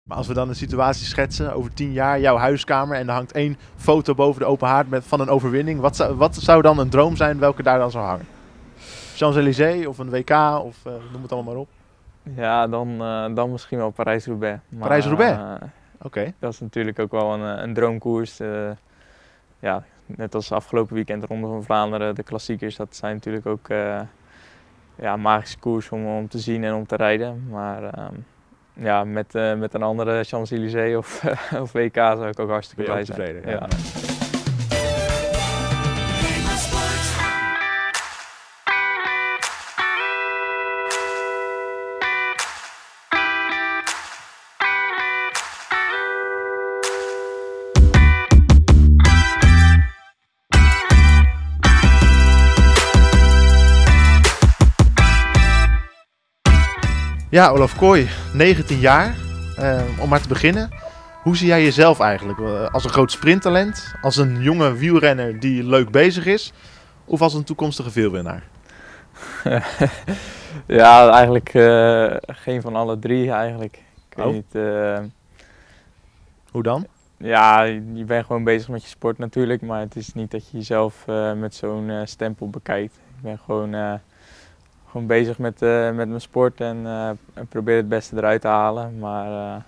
Maar als we dan een situatie schetsen over 10 jaar, jouw huiskamer en er hangt 1 foto boven de open haard van een overwinning. Wat zou dan een droom zijn welke daar dan zou hangen? Champs-Élysées of een WK of noem het allemaal maar op. Ja, dan misschien wel Parijs-Roubaix. Parijs-Roubaix? Oké. Dat is natuurlijk ook wel een droomkoers. Ja, net als afgelopen weekend de Ronde van Vlaanderen, de klassiekers, dat zijn natuurlijk ook magische koers om te zien en om te rijden. Maar ja, met een andere Champs-Élysées of WK zou ik ook hartstikke blij zijn. Tevreden, ja. Ja, Olaf Kooi, 19 jaar. Om maar te beginnen, hoe zie jij jezelf eigenlijk? Als een groot sprinttalent, als een jonge wielrenner die leuk bezig is, of als een toekomstige veelwinnaar? Ja, eigenlijk geen van alle drie eigenlijk. Ik weet niet. Hoe dan? Ja, je bent gewoon bezig met je sport natuurlijk, maar het is niet dat je jezelf met zo'n stempel bekijkt. Ik ben gewoon bezig met mijn sport en probeer het beste eruit te halen. Maar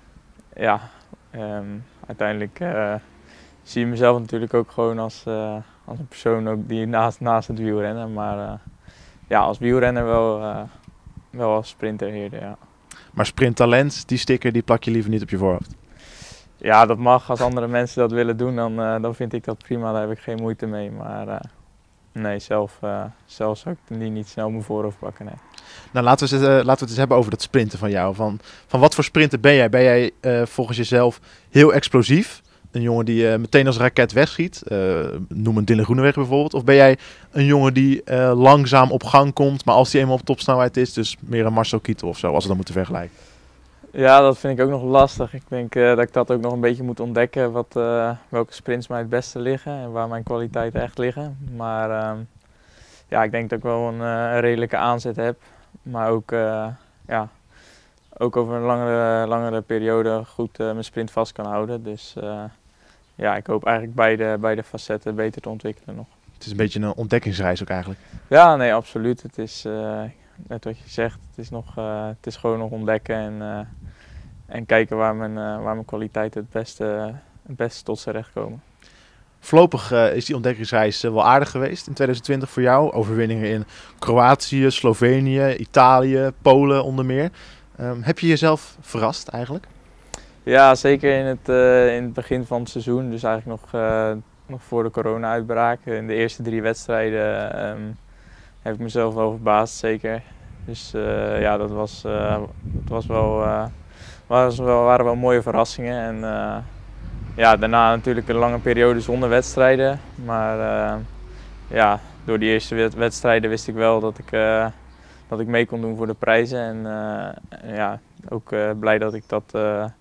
uiteindelijk zie je mezelf natuurlijk ook gewoon als een persoon ook die naast het wielrennen. Maar als wielrenner wel als sprinter eerder, ja. Maar sprinttalent, die sticker die plak je liever niet op je voorhoofd? Ja, dat mag. Als andere mensen dat willen doen, dan vind ik dat prima. Daar heb ik geen moeite mee. Maar nee, zelf zou ik die niet snel op mijn voorhoofd pakken. Nee. Nou, laten we het eens hebben over dat sprinten van jou. Van wat voor sprinter ben jij? Ben jij volgens jezelf heel explosief? Een jongen die meteen als raket wegschiet? Noem een Dylan Groenewegen bijvoorbeeld. Of ben jij een jongen die langzaam op gang komt, maar als hij eenmaal op topsnelheid is, dus meer een Marcel Kittel of zo, als we dat moeten vergelijken? Ja, dat vind ik ook nog lastig. Ik denk dat ik dat ook nog een beetje moet ontdekken, welke sprints mij het beste liggen en waar mijn kwaliteiten echt liggen. Maar ik denk dat ik wel een redelijke aanzet heb, maar ook over een langere periode goed mijn sprint vast kan houden. Dus ik hoop eigenlijk beide facetten beter te ontwikkelen nog. Het is een beetje een ontdekkingsreis ook eigenlijk. Ja, nee, absoluut. Het is net wat je zegt, het is gewoon nog ontdekken en kijken waar mijn kwaliteiten het beste tot zijn recht komen. Voorlopig is die ontdekkingsreis wel aardig geweest in 2020 voor jou. Overwinningen in Kroatië, Slovenië, Italië, Polen onder meer. Heb je jezelf verrast eigenlijk? Ja, zeker in het begin van het seizoen. Dus eigenlijk nog voor de corona-uitbraak. In de eerste 3 wedstrijden heb ik mezelf wel verbaasd, zeker. Dus dat waren wel mooie verrassingen. En daarna natuurlijk een lange periode zonder wedstrijden. Maar door die eerste wedstrijden wist ik wel dat ik mee kon doen voor de prijzen. En ook blij dat ik dat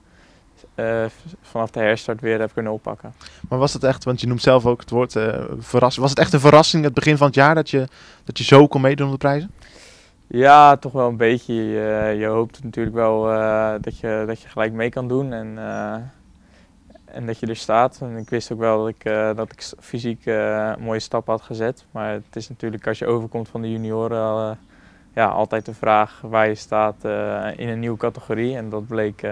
vanaf de herstart weer heb kunnen oppakken. Maar was het echt, want je noemt zelf ook het woord verrassing. Was het echt een verrassing het begin van het jaar dat je zo kon meedoen op de prijzen? Ja, toch wel een beetje. Je hoopt natuurlijk wel dat je gelijk mee kan doen en dat je er staat. En ik wist ook wel dat ik fysiek een mooie stap had gezet. Maar het is natuurlijk als je overkomt van de junioren altijd de vraag waar je staat in een nieuwe categorie. En dat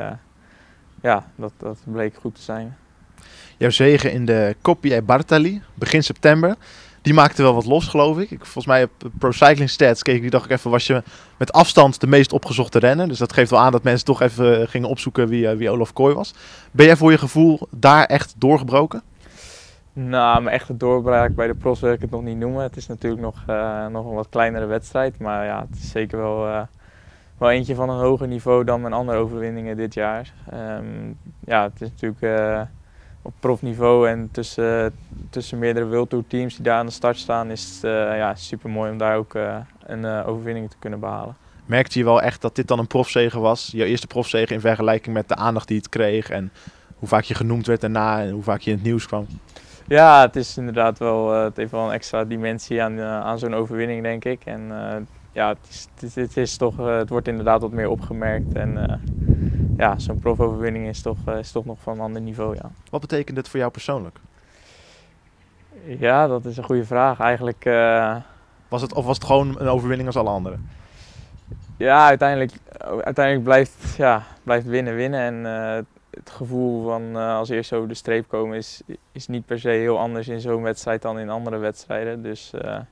bleek goed te zijn. Jouw zege in de Coppi e Bartali, begin september, die maakte wel wat los, geloof ik. Volgens mij op Pro Cycling Stats keek ik, die dacht ik even, was je met afstand de meest opgezochte renner. Dus dat geeft wel aan dat mensen toch even gingen opzoeken wie Olaf Kooi was. Ben jij voor je gevoel daar echt doorgebroken? Nou, mijn echte doorbraak bij de profs wil ik het nog niet noemen. Het is natuurlijk nog een wat kleinere wedstrijd. Maar ja, het is zeker wel eentje van een hoger niveau dan mijn andere overwinningen dit jaar. Het is natuurlijk op profniveau en tussen meerdere World Tour teams die daar aan de start staan, is het super mooi om daar ook een overwinning te kunnen behalen. Merkte je wel echt dat dit dan een profzege was? Jouw eerste profzege in vergelijking met de aandacht die het kreeg en hoe vaak je genoemd werd daarna en hoe vaak je in het nieuws kwam? Ja, het is inderdaad wel, het heeft wel een extra dimensie aan zo'n overwinning, denk ik. En het wordt inderdaad wat meer opgemerkt. En ja, zo'n profoverwinning is toch nog van een ander niveau, ja. Wat betekent dit voor jou persoonlijk? Ja, dat is een goede vraag. Eigenlijk, Was het gewoon een overwinning als alle anderen? ja, uiteindelijk blijft winnen winnen. En het gevoel van als eerst over de streep komen is niet per se heel anders in zo'n wedstrijd dan in andere wedstrijden. Dus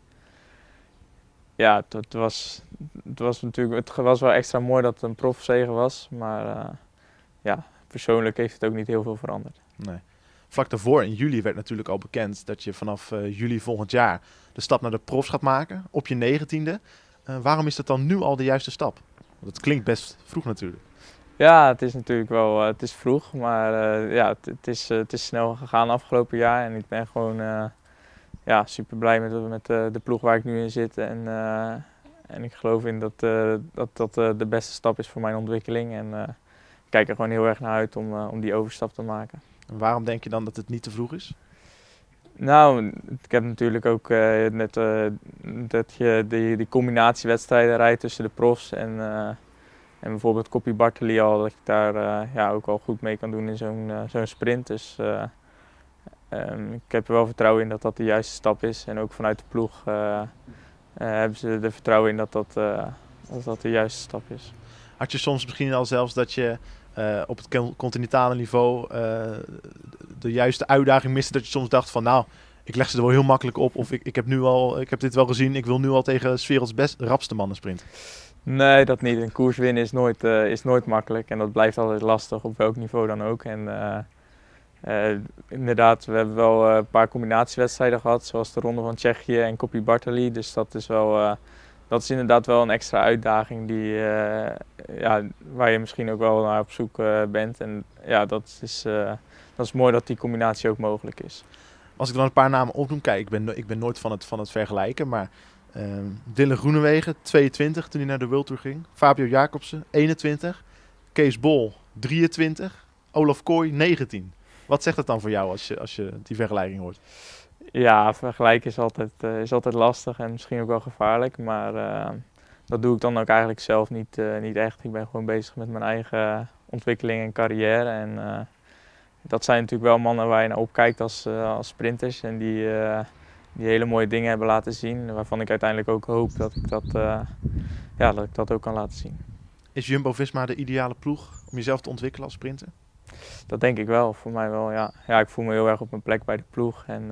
ja, het was wel extra mooi dat het een profzege was. Maar ja, persoonlijk heeft het ook niet heel veel veranderd. Nee. Vlak daarvoor in juli werd natuurlijk al bekend dat je vanaf juli volgend jaar de stap naar de profs gaat maken op je 19e. Waarom is dat dan nu al de juiste stap? Want het klinkt best vroeg natuurlijk. Ja, het is natuurlijk wel het is vroeg, maar ja, het is snel gegaan afgelopen jaar. En ik ben gewoon ja, super blij met de ploeg waar ik nu in zit. En ik geloof in dat de beste stap is voor mijn ontwikkeling. En ik kijk er gewoon heel erg naar uit om die overstap te maken. En waarom denk je dan dat het niet te vroeg is? Nou, ik heb natuurlijk ook net dat je die combinatiewedstrijden rijdt tussen de profs en bijvoorbeeld Koppie Bartoli al, dat ik daar ja, ook al goed mee kan doen in zo'n sprint. Dus ik heb er wel vertrouwen in dat dat de juiste stap is. En ook vanuit de ploeg hebben ze er vertrouwen in dat dat de juiste stap is. Had je soms misschien al zelfs dat je op het continentale niveau de juiste uitdaging miste, dat je soms dacht van nou, ik leg ze er wel heel makkelijk op of ik heb dit wel gezien, ik wil nu al tegen 's werelds rapste mannen sprinten? Nee, dat niet. Een koers winnen is nooit makkelijk en dat blijft altijd lastig op welk niveau dan ook. En inderdaad, we hebben wel een paar combinatiewedstrijden gehad, zoals de Ronde van Tsjechië en Koppie Bartoli. Dus dat is inderdaad wel een extra uitdaging ja, waar je misschien ook wel naar op zoek bent. En ja, dat is mooi dat die combinatie ook mogelijk is. Als ik dan een paar namen opnoem, kijk, ik ben nooit van het vergelijken, maar Dylan Groenewegen, 22 toen hij naar de World Tour ging. Fabio Jacobsen, 21. Kees Bol, 23. Olaf Kooi, 19. Wat zegt het dan voor jou als je die vergelijking hoort? Ja, vergelijken is altijd lastig en misschien ook wel gevaarlijk, maar dat doe ik dan ook eigenlijk zelf niet echt. Ik ben gewoon bezig met mijn eigen ontwikkeling en carrière. En dat zijn natuurlijk wel mannen waar je naar opkijkt als sprinters en die hele mooie dingen hebben laten zien, waarvan ik uiteindelijk ook hoop dat ik dat ook kan laten zien. Is Jumbo-Visma de ideale ploeg om jezelf te ontwikkelen als sprinter? Dat denk ik wel, voor mij wel, ja. Ja, ik voel me heel erg op mijn plek bij de ploeg en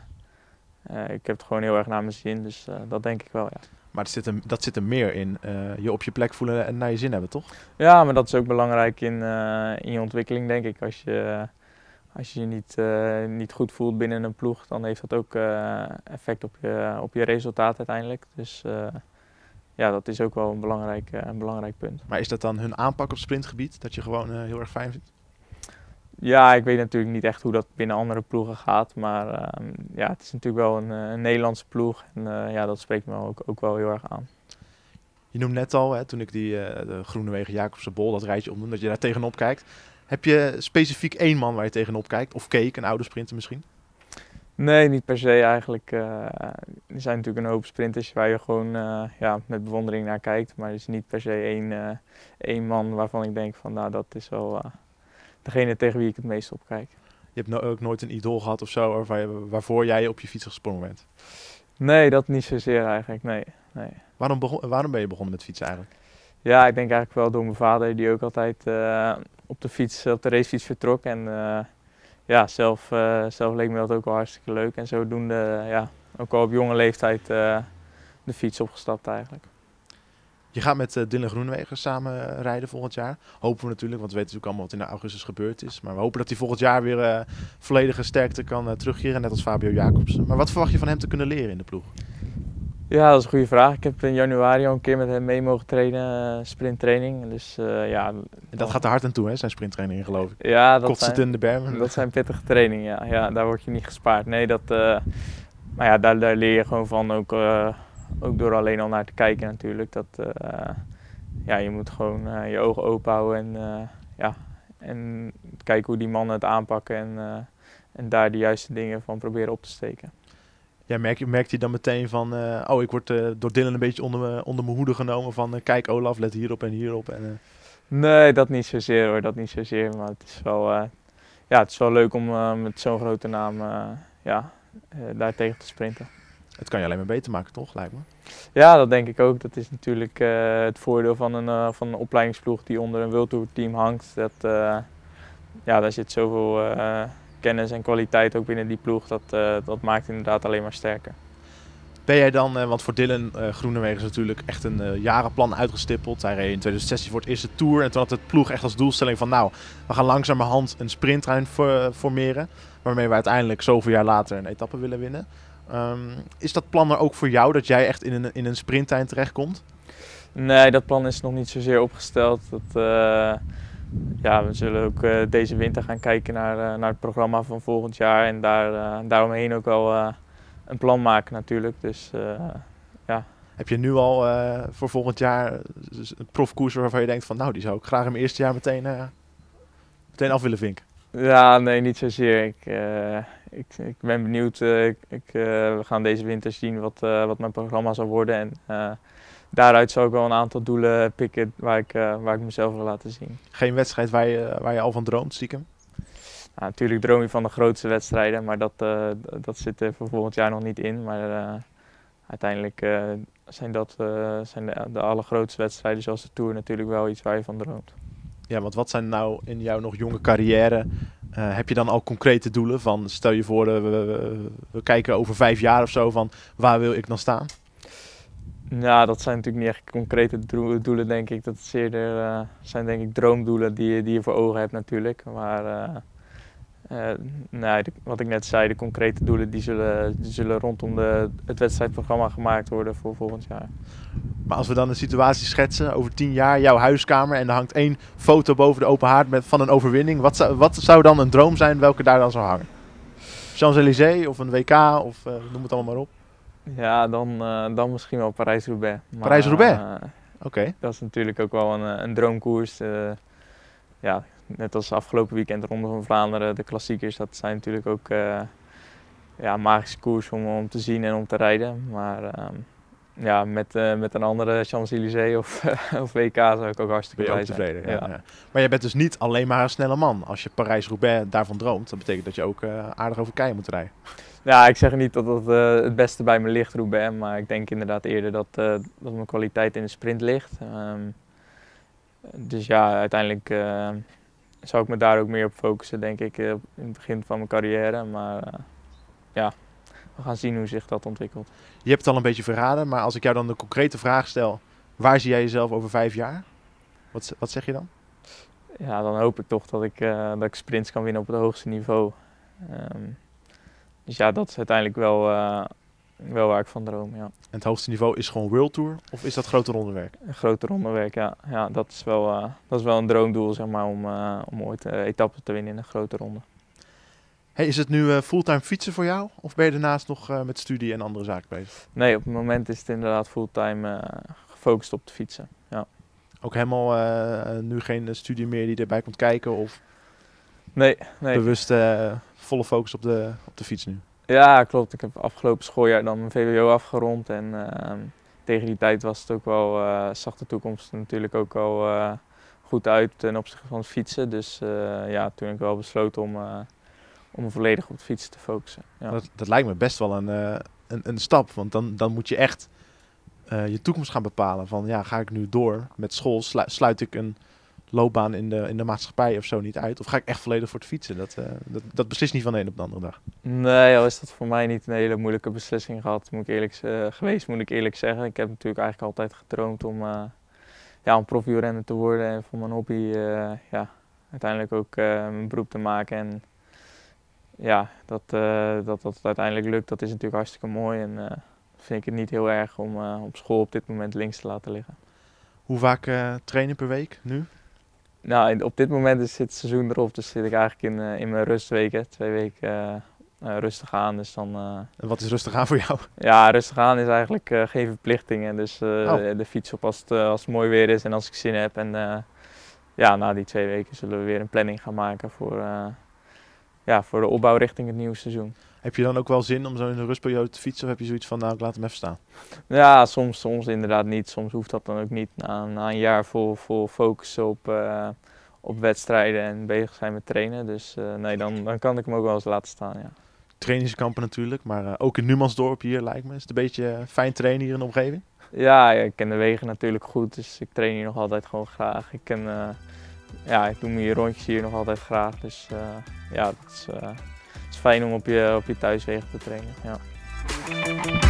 ik heb het gewoon heel erg naar mijn zin, dus dat denk ik wel, ja. Maar dat zit er meer in, je op je plek voelen en naar je zin hebben, toch? Ja, maar dat is ook belangrijk in je ontwikkeling, denk ik. Als je niet goed voelt binnen een ploeg, dan heeft dat ook effect op je resultaat uiteindelijk. Dus ja, dat is ook wel een belangrijk punt. Maar is dat dan hun aanpak op sprintgebied, dat je gewoon heel erg fijn vindt? Ja, ik weet natuurlijk niet echt hoe dat binnen andere ploegen gaat, maar ja, het is natuurlijk wel een Nederlandse ploeg en ja, dat spreekt me ook wel heel erg aan. Je noemt net al, hè, toen ik de Groenewegen, Jacobsen, Bol, dat rijtje opnoem, dat je daar tegenop kijkt. Heb je specifiek één man waar je tegenop kijkt? Of keek, een oude sprinter misschien? Nee, niet per se eigenlijk. Er zijn natuurlijk een hoop sprinters waar je gewoon ja, met bewondering naar kijkt, maar er is niet per se één man waarvan ik denk van nou, dat is wel degene tegen wie ik het meest op kijk. Je hebt ook nooit een idool gehad of zo waarvoor jij op je fiets gesprongen bent? Nee, dat niet zozeer eigenlijk, nee. Waarom ben je begonnen met fietsen eigenlijk? Ja, ik denk eigenlijk wel door mijn vader die ook altijd op de racefiets vertrok. En ja, zelf leek me dat ook wel hartstikke leuk. En zodoende, ja, ook al op jonge leeftijd de fiets opgestapt eigenlijk. Je gaat met Dylan Groenewegen samen rijden volgend jaar. Hopen we natuurlijk, want we weten natuurlijk allemaal wat in augustus gebeurd is. Maar we hopen dat hij volgend jaar weer volledige sterkte kan terugkeren, net als Fabio Jacobsen. Maar wat verwacht je van hem te kunnen leren in de ploeg? Ja, dat is een goede vraag. Ik heb in januari al een keer met hem mee mogen trainen, sprinttraining. Dus, ja, dat gaat er hard aan toe, hè, zijn sprinttrainingen geloof ik. Ja, Kotst het in de berm. Dat zijn pittige trainingen, ja. Ja, daar word je niet gespaard. Nee, maar ja, daar leer je gewoon van, ook door alleen al naar te kijken natuurlijk. Ja, je moet gewoon je ogen open houden en kijken hoe die mannen het aanpakken en daar de juiste dingen van proberen op te steken. Ja, merkt hij dan meteen van, ik word door Dylan een beetje onder mijn hoede genomen van, kijk Olaf, let hierop en hierop. Nee, dat niet zozeer hoor, dat niet zozeer. Maar het is wel, ja, het is wel leuk om met zo'n grote naam ja, daar tegen te sprinten. Het kan je alleen maar beter maken, toch, lijkt me? Ja, dat denk ik ook. Dat is natuurlijk het voordeel van een opleidingsploeg die onder een World Tour team hangt. Dat, ja, daar zit zoveel kennis en kwaliteit ook binnen die ploeg. Dat maakt inderdaad alleen maar sterker. Ben jij dan, want voor Dylan Groenewegen is natuurlijk echt een jarenplan uitgestippeld. Hij reed in 2016 voor het eerste Tour en toen had het ploeg echt als doelstelling van nou, we gaan langzamerhand een sprinttrein formeren. Waarmee we uiteindelijk zoveel jaar later een etappe willen winnen. Is dat plan er ook voor jou, dat jij echt in een sprinttrein terechtkomt? Nee, dat plan is nog niet zozeer opgesteld. Ja, we zullen ook deze winter gaan kijken naar het programma van volgend jaar en daaromheen ook wel een plan maken natuurlijk. Dus, ja. Heb je nu al voor volgend jaar een profkoers waarvan je denkt van nou, die zou ik graag in mijn eerste jaar meteen af willen vinken? Ja, nee, niet zozeer. Ik ben benieuwd. We gaan deze winter zien wat mijn programma zal worden. En daaruit zal ik wel een aantal doelen pikken waar ik mezelf wil laten zien. Geen wedstrijd waar je al van droomt, stiekem? Nou, natuurlijk droom je van de grootste wedstrijden, maar dat zit er voor volgend jaar nog niet in. Maar uiteindelijk zijn de allergrootste wedstrijden zoals de Tour natuurlijk wel iets waar je van droomt. Ja, want wat zijn nou in jouw nog jonge carrière, heb je dan al concrete doelen van, stel je voor, we kijken over 5 jaar of zo, van waar wil ik dan staan? Ja, dat zijn natuurlijk niet echt concrete doelen, denk ik. Dat zijn denk ik droomdoelen die je voor ogen hebt natuurlijk. Maar nee, wat ik net zei, de concrete doelen die zullen rondom het wedstrijdprogramma gemaakt worden voor volgend jaar. Maar als we dan een situatie schetsen over 10 jaar, jouw huiskamer en er hangt 1 foto boven de open haard van een overwinning. Wat zou dan een droom zijn welke daar dan zou hangen? Champs-Élysées of een WK of noem het allemaal maar op. Ja, dan misschien wel Parijs-Roubaix. Parijs-Roubaix? Oké. Dat is natuurlijk ook wel een droomkoers. Ja, net als afgelopen weekend de Ronde van Vlaanderen, de klassiekers, dat zijn natuurlijk ook ja, magische koers om te zien en om te rijden. Maar ja, met een andere Champs-Élysées of WK zou ik ook hartstikke blij zijn. Tevreden, ja. Ja. Maar je bent dus niet alleen maar een snelle man. Als je Parijs-Roubaix daarvan droomt, dat betekent dat je ook aardig over keien moet rijden. Ja, ik zeg niet dat het beste bij me ligt, Roubaix, maar ik denk inderdaad eerder dat mijn kwaliteit in de sprint ligt. Dus ja, uiteindelijk zou ik me daar ook meer op focussen, denk ik, in het begin van mijn carrière. Maar ja, we gaan zien hoe zich dat ontwikkelt. Je hebt het al een beetje verraden, maar als ik jou dan de concrete vraag stel, waar zie jij jezelf over 5 jaar? Wat zeg je dan? Ja, dan hoop ik toch dat ik sprints kan winnen op het hoogste niveau. Dus ja, dat is uiteindelijk wel waar ik van droom, ja. En het hoogste niveau is gewoon World Tour of is dat grote rondewerk? Een grote rondewerk, ja. Ja, dat is wel een droomdoel, zeg maar, om ooit etappen te winnen in een grote ronde. Hey, is het nu fulltime fietsen voor jou of ben je daarnaast nog met studie en andere zaken bezig? Nee, op het moment is het inderdaad fulltime gefocust op te fietsen, ja. Ook helemaal nu geen studie meer die erbij komt kijken of nee. bewust volle focus op de fiets nu? Ja, klopt. Ik heb afgelopen schooljaar dan mijn VWO afgerond en tegen die tijd was het ook wel, zag de toekomst natuurlijk ook al goed uit ten opzichte van het fietsen. Dus ja, toen heb ik wel besloten om me volledig op het fietsen te focussen. Ja. Dat lijkt me best wel een stap, want dan moet je echt je toekomst gaan bepalen. Van ja, ga ik nu door met school, sluit ik een loopbaan in de maatschappij of zo niet uit? Of ga ik echt volledig voor het fietsen? Dat beslist niet van de een op de andere dag. Nee, al is dat voor mij niet een hele moeilijke beslissing moet ik eerlijk zeggen. Ik heb natuurlijk eigenlijk altijd gedroomd om profielrenner te worden en voor mijn hobby ja, uiteindelijk ook mijn beroep te maken. En ja, dat uiteindelijk lukt, dat is natuurlijk hartstikke mooi. En vind ik het niet heel erg om op school op dit moment links te laten liggen. Hoe vaak trainen per week nu? Nou, op dit moment zit het seizoen erop, dus zit ik eigenlijk in mijn rustweken. 2 weken rustig aan. Dus dan, en wat is rustig aan voor jou? Ja, rustig aan is eigenlijk geen verplichtingen. Dus de fiets op als het mooi weer is en als ik zin heb. En ja, na die 2 weken zullen we weer een planning gaan maken voor ja, voor de opbouw richting het nieuwe seizoen. Heb je dan ook wel zin om zo in de rustperiode te fietsen? Of heb je zoiets van, nou ik laat hem even staan? Ja, soms inderdaad niet. Soms hoeft dat dan ook niet. Na een jaar vol focussen op wedstrijden en bezig zijn met trainen. Dus nee, dan kan ik hem ook wel eens laten staan, ja. Trainingskampen natuurlijk, maar ook in Numansdorp hier lijkt me. Is het een beetje fijn trainen hier in de omgeving? Ja, ik ken de wegen natuurlijk goed, dus ik train hier nog altijd gewoon graag. Ik doe mijn rondjes hier nog altijd graag. Dus ja, het is fijn om op je thuiswegen te trainen. Ja.